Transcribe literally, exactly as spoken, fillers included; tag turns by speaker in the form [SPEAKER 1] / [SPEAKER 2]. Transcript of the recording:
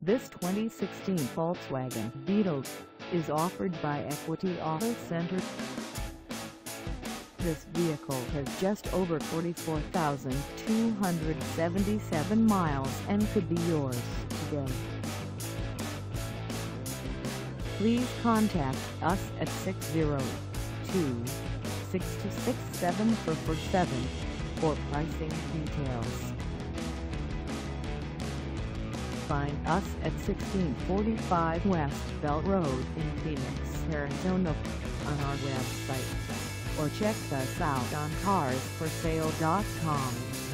[SPEAKER 1] This twenty sixteen Volkswagen Beetle is offered by Equity Auto Center. This vehicle has just over forty-four thousand two hundred seventy-seven miles and could be yours today. Please contact us at six zero two, six two six, seven four four seven for pricing details. Find us at sixteen forty-five West Bell Road in Phoenix, Arizona on our website, or check us out on cars for sale dot com.